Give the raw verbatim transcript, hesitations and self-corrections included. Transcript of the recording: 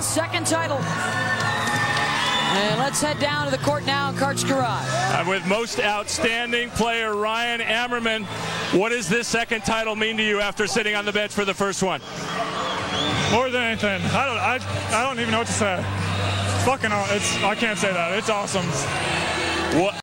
second title. And let's head down to the court now in Karch Garage. I'm with most outstanding player Ryan Ammerman. What does this second title mean to you after sitting on the bench for the first one? More than anything, I don't, I, I don't even know what to say. Fucking, it's, I can't say that. It's awesome. What?